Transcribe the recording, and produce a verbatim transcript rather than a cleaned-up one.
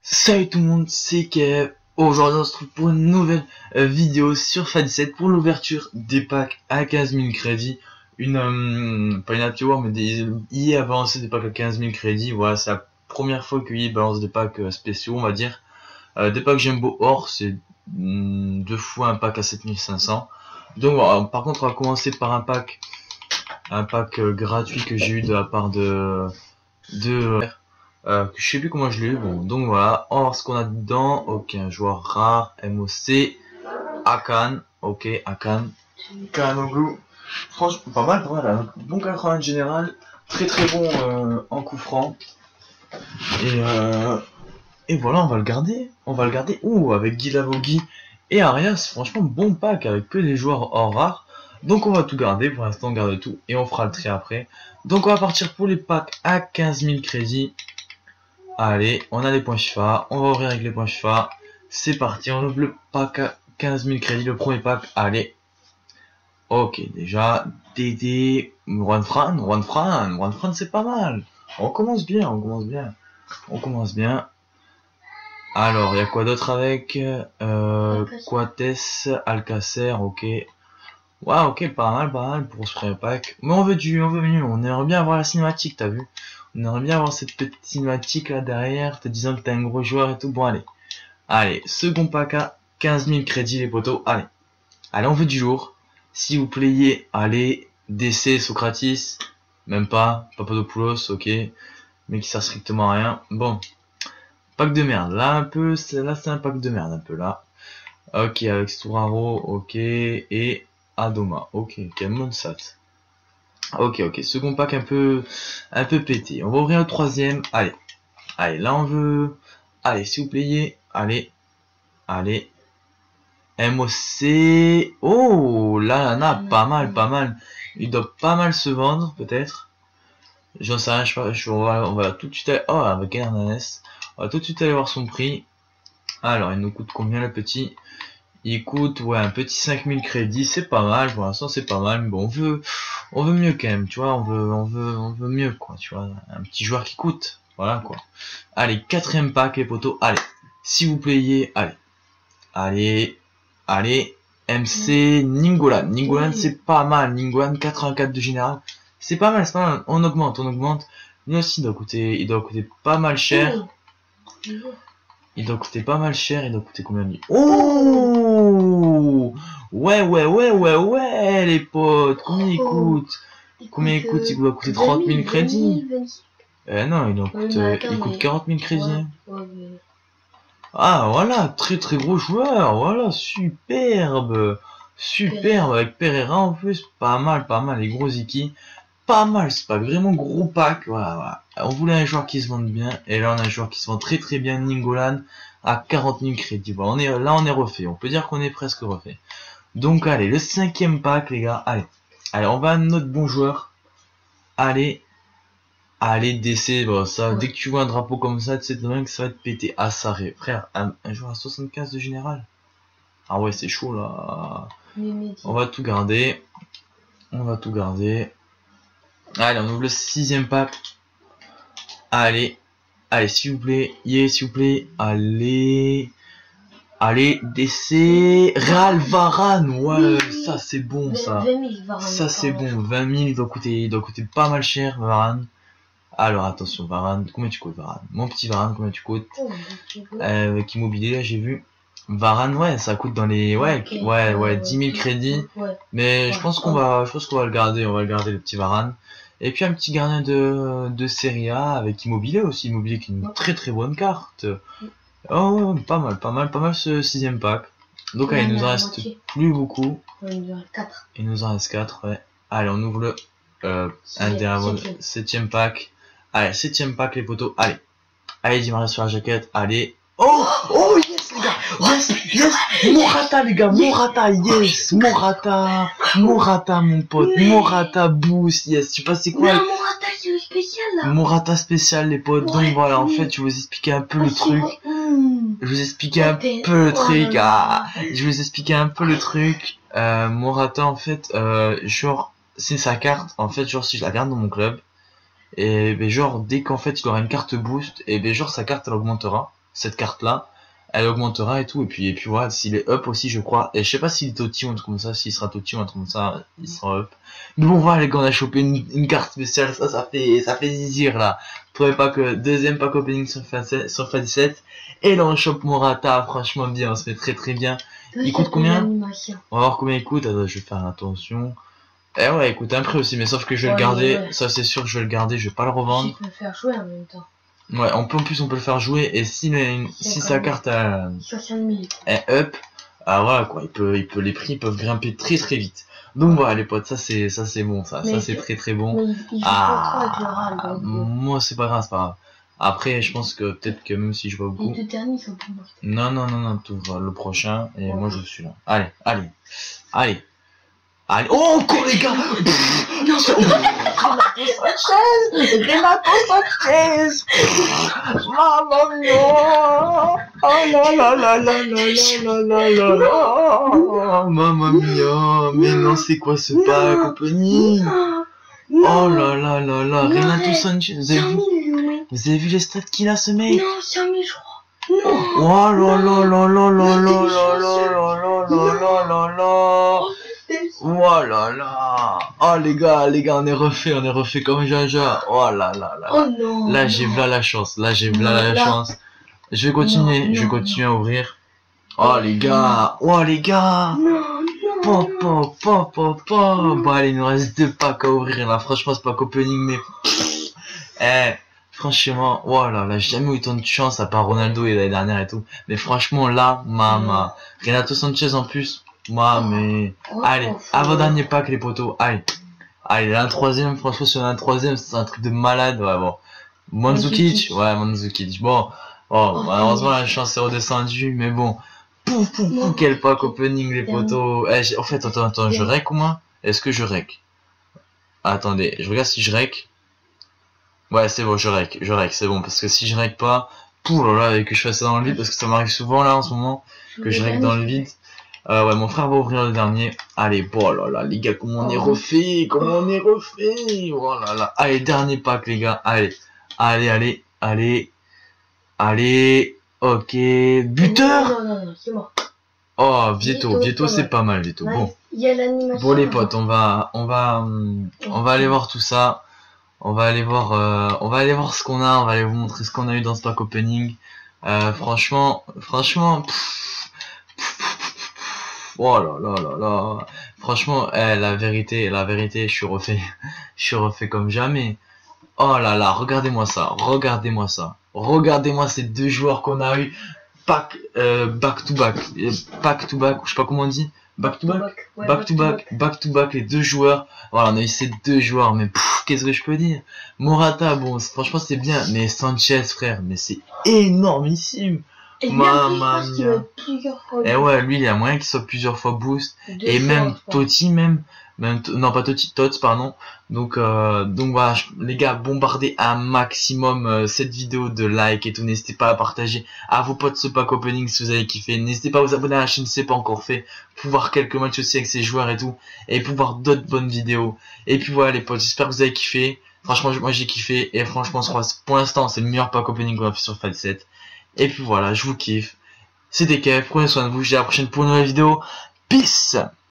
Salut tout le monde, c'est Kev. Aujourd'hui on se retrouve pour une nouvelle euh, vidéo sur Fadisette pour l'ouverture des packs à quinze mille crédits. Une, euh, pas une happy war, mais des, I A a balancé des packs à quinze mille crédits. Voilà, c'est la première fois que I A balance des packs euh, spéciaux, on va dire. Euh, des packs Jumbo Or, c'est mm, deux fois un pack à sept mille cinq cents. Donc voilà, par contre on va commencer par un pack, un pack euh, gratuit que j'ai eu de la part de... de Euh, je sais plus comment je l'ai eu. Bon, donc voilà. Or, ce qu'on a dedans, ok, un joueur rare, M O C, Akan, ok, Akan, Kanoglu. Franchement, pas mal, voilà. Bon quatre-vingts général, très très bon euh, en coup franc. Et, euh, et voilà, on va le garder. On va le garder. Ouh, avec Guilavogui et Arias, franchement, bon pack avec que des joueurs hors rares. Donc on va tout garder, pour l'instant on garde tout et on fera le tri après. Donc on va partir pour les packs à quinze mille crédits. Allez, on a les points FIFA, on va ouvrir avec les points FIFA. C'est parti, on ouvre le pack à quinze mille crédits, le premier pack, allez. Ok, déjà, Dédé, Juan Fran, Juan Fran, Juan Fran c'est pas mal. On commence bien, on commence bien. On commence bien. Alors, il y a quoi d'autre avec euh, Coates, Alcacer, ok. Ouais, ok, pas mal, pas mal pour ce premier pack. Mais on veut du, on veut mieux, on aimerait bien avoir la cinématique, t'as vu? On aimerait bien avoir cette petite cinématique là derrière, te disant que t'es un gros joueur et tout. Bon, allez. Allez, second pack à quinze mille crédits, les potos. Allez. Allez, on veut du lourd. Si vous playez, allez. D C, Socratis. Même pas. Papadopoulos, ok. Mais qui sert strictement à rien. Bon. Pack de merde. Là, un peu. Là, c'est un pack de merde, un peu là. Ok, avec Stouraro, ok. Et Adoma, ok. Quel Monsat. Ok, ok, second pack un peu un peu pété. On va ouvrir le troisième. Allez. Allez, là on veut. Allez, s'il vous plaît. Allez. Allez. M O C. Oh, là, là, pas mal, pas mal. Il doit pas mal se vendre, peut-être. J'en sais rien, je sais pas. Je, on, va, on va tout de suite aller. Oh, avec Hernandez. On va tout de suite aller voir son prix. Alors, il nous coûte combien le petit? Il coûte, ouais, un petit cinq mille crédits, c'est pas mal, pour l'instant c'est pas mal, mais bon, on veut, on veut mieux quand même, tu vois, on veut, on veut, on veut mieux, quoi, tu vois, un petit joueur qui coûte, voilà, quoi. Allez, quatrième pack, les potos, allez, si vous payez, allez, allez, allez, M C, Ningolan, Ningolan c'est pas mal, Ningolan quatre-vingt-quatre de général, c'est pas mal, c'est pas mal, on augmente, on augmente, lui aussi il doit coûter, il doit coûter pas mal cher. Il doit coûter pas mal cher, il doit coûter combien de... Oh, ouais, ouais, ouais, ouais, ouais, les potes, combien il coûte? Combien il coûte? Il doit coûter trente mille crédits. Eh non, il, doit coûte, euh, il coûte quarante mille crédits. Ah, voilà, très très gros joueur, voilà, superbe. Superbe, avec Pereira en plus, pas mal, pas mal, les gros Iki. Pas mal ce pack, vraiment gros pack, voilà, voilà. On voulait un joueur qui se vende bien, et là on a un joueur qui se vend très très bien, Ningolan, à quarante mille crédits. Voilà, on est, là on est refait, on peut dire qu'on est presque refait. Donc allez, le cinquième pack les gars, allez. Allez, on va à notre bon joueur. Allez, allez, D C, bon, ça, dès que tu vois un drapeau comme ça, tu sais demain que ça va te péter. Ah ça, frère, un, un joueur à soixante-quinze de général. Ah ouais, c'est chaud là. On va tout garder. On va tout garder. Allez, on ouvre le sixième pack. Allez, allez, s'il vous plaît, yeah, s'il vous plaît, allez, allez, D C, Real Varane, ouais, ça c'est bon, ça, ça c'est bon, vingt mille, il doit coûter, il doit coûter pas mal cher, Varane. Alors attention, Varane, combien tu coûtes, Varane? Mon petit Varane, combien tu coûtes? euh, Avec immobilier, là, j'ai vu. Varane, ouais, ça coûte dans les, ouais, ouais, ouais, dix mille crédits, mais je pense qu'on va, je pense qu'on va le garder, on va le garder, le petit Varane. Et puis un petit gardien de, de Serie A avec Immobilier aussi, Immobilier qui est une très très bonne carte. Oh, pas mal, pas mal, pas mal ce sixième pack. Donc allez, il nous en reste plus beaucoup. Il nous en reste quatre, ouais. Allez, on ouvre le euh, un des septième pack. Allez, septième pack les potos, allez. Allez, dis-moi sur la jaquette, allez. Oh, oh yes les gars, yes, yes, Morata les gars, Morata, yes, Morata, Morata mon pote, Morata boost, yes, tu sais pas c'est quoi? Non, Morata c'est spécial là. Morata spécial les potes, donc voilà, en fait je vais vous expliquer un peu le truc, je vais vous expliquer un peu le truc, ah, je vais vous expliquer un peu le truc, euh, Morata en fait, euh, genre, c'est sa carte, en fait, genre si je la garde dans mon club, et ben genre dès qu'en fait il aura une carte boost, et ben genre sa carte elle augmentera. cette carte là, elle augmentera et tout, et puis et puis voilà, s'il est up aussi je crois, et je sais pas s'il est Toti ou un truc comme ça, s'il sera Toti ou un truc comme ça, il sera up. Mais bon voilà les gars, on a chopé une, une carte spéciale, ça ça fait ça fait zizir là. Premier pack, euh, deuxième pack opening sur F A dix-sept, et là on chope Morata, franchement bien, on se fait très très bien. Il coûte combien? On va voir combien il coûte, attends, je vais faire attention. Eh ouais, il coûte un prix aussi, mais sauf que je vais ouais, le garder, ouais. Ça c'est sûr que je vais le garder, je vais pas le revendre. Tu peux le faire jouer en même temps. Ouais, on peut, en plus on peut le faire jouer, et si, les, si sa carte a, est up, ah voilà quoi, il peut, il peut, les prix peuvent grimper très très vite. Donc voilà les potes, ça c'est ça c'est bon, ça, mais ça c'est très très bon. Mais il ah, trop râle, donc... moi c'est pas grave, c'est pas grave. Après je pense que peut-être que même si je vois beaucoup. Les deux derniers sont plus morts. Non non non non, tout le prochain, et ouais. Moi je suis là. Allez, allez, allez. Allez. Oh encore les gars. Non, Renato Sanchez, Mamma mia. Oh la la la la la la la la. Mamma mia. Mais non, c'est quoi ce pack opening? Oh là là là là. Renato Sanchez, vous avez vu, vous avez vu les stats qu'il a ce mec? Non, cent mille je crois. Non. Oh là là là là là là là là là là là là. Oh là là. Oh les gars, les gars, on est refait, on est refait comme Jaja. Oh là là là. Oh non. Là j'ai v'là la chance, là j'ai v'là la là. chance. Je vais continuer, non, je vais non, continuer non. à ouvrir. Oh les gars, oh les gars. Non, non. Pop, pop, pop, pop. Bon allez, il nous reste deux packs à ouvrir là. Franchement, c'est pas opening, mais eh, franchement, oh là là, j'ai jamais eu tant de chance à part Ronaldo et l'année dernière et tout. Mais franchement là, maman, Renato Sanchez en plus. Moi, mais oh, allez, avant dernier pack les potos, allez, allez, un troisième, franchement, si on a un troisième, c'est un truc de malade, ouais, bon. Mandzukic, ouais, Mandzukic, bon, oh, oh malheureusement, la chance est redescendue, mais bon, pouf, pouf, pouf, quel pack opening les potos. Eh, en fait, attends, attends, je rec ou moins? Est-ce que je rec? Attendez, je regarde si je rec. Ouais, c'est bon, je rec, je rec, c'est bon, parce que si je rec pas, pouf, là, là, que je fasse ça dans le vide, parce que ça m'arrive souvent là en ce moment, que je rec dans le vide. Euh, ouais, mon frère va ouvrir le dernier. Allez, bon là là, les gars, comment on est refait, comment on est refait. Oh là là. Allez, dernier pack, les gars. Allez, allez, allez, allez, allez. Ok, buteur. Non, non, non, c'est mort. Oh, Vieto, Vieto, c'est pas mal, Vieto. Bon. Il y a l'animation. Bon les potes, on va, on va, on va aller voir tout ça. On va aller voir, euh, on va aller voir ce qu'on a. On va aller vous montrer ce qu'on a eu dans ce pack opening. Euh, franchement, franchement. Pff, oh là là là là. Franchement, eh, la vérité, la vérité, je suis refait. Je suis refait comme jamais. Oh là là, regardez-moi ça. Regardez-moi ça. Regardez-moi ces deux joueurs qu'on a eu. Pack, euh, back to back. Back to back, je sais pas comment on dit. Back to back. Back, ouais, back to back. Back. Back to back, les deux joueurs. Voilà, on a eu ces deux joueurs. Mais qu'est-ce que je peux dire? Morata, bon, franchement, c'est bien. Mais Sanchez, frère, mais c'est énormissime. Et Mamma mia. Et ouais, lui il y a moyen qu'il soit plusieurs fois boost. Deux et même Toti même, même non pas Toti, Tots pardon. Donc euh, donc voilà, je, les gars, bombardez un maximum euh, cette vidéo de like et tout. N'hésitez pas à partager à vos potes ce pack opening si vous avez kiffé. N'hésitez pas à vous abonner à la chaîne si c'est pas encore fait, pour voir quelques matchs aussi avec ces joueurs et tout, et pour voir d'autres bonnes vidéos. Et puis voilà les potes, j'espère que vous avez kiffé. Franchement moi j'ai kiffé, et franchement je crois pour l'instant c'est le meilleur pack opening qu'on a fait sur F A dix-sept. Et puis voilà, je vous kiffe. C'était Kev, prenez soin de vous, je vous dis à la prochaine pour une nouvelle vidéo. Peace!